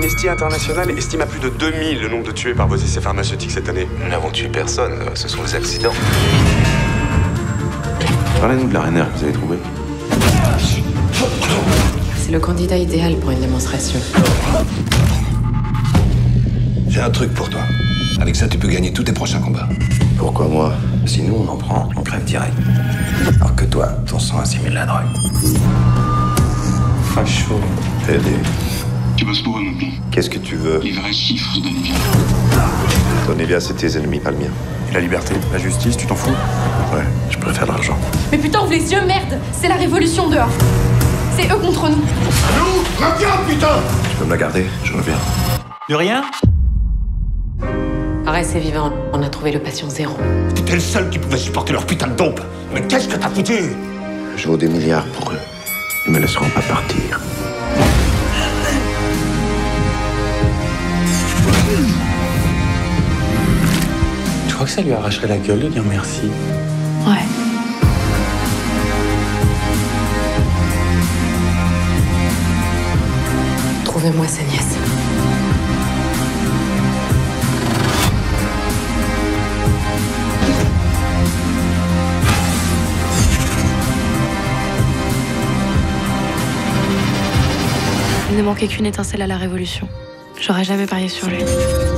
Amnesty International estime à plus de 2000 le nombre de tués par vos essais pharmaceutiques cette année. Nous n'avons tué personne, ce sont des accidents. Parlez-nous de la rainère que vous avez trouvée. C'est le candidat idéal pour une démonstration. J'ai un truc pour toi. Avec ça, tu peux gagner tous tes prochains combats. Pourquoi moi? Si nous, on en prend, on crève direct. Alors que toi, ton sang assimile la drogue. Facho. Aider. Tu bosses pour eux maintenant. Qu'est-ce que tu veux? Les vrais chiffres de Danny. Donner bien, c'est tes ennemis, pas le mien. Et la liberté, la justice, tu t'en fous? Ouais, je préfère l'argent. Mais putain, ouvre les yeux, merde! C'est la révolution dehors! C'est eux contre nous! Nous, reviens, putain! Tu peux me la garder? Je reviens. De rien? Arès est vivant. On a trouvé le patient zéro. T'étais le seul qui pouvait supporter leur putain de dope. Mais qu'est-ce que t'as foutu? Je vaux des milliards pour eux. Ils me laisseront pas partir. Tu crois que ça lui arracherait la gueule de dire merci? Ouais. Trouvez-moi sa nièce. Il ne manquait qu'une étincelle à la révolution. J'aurais jamais parié sur lui.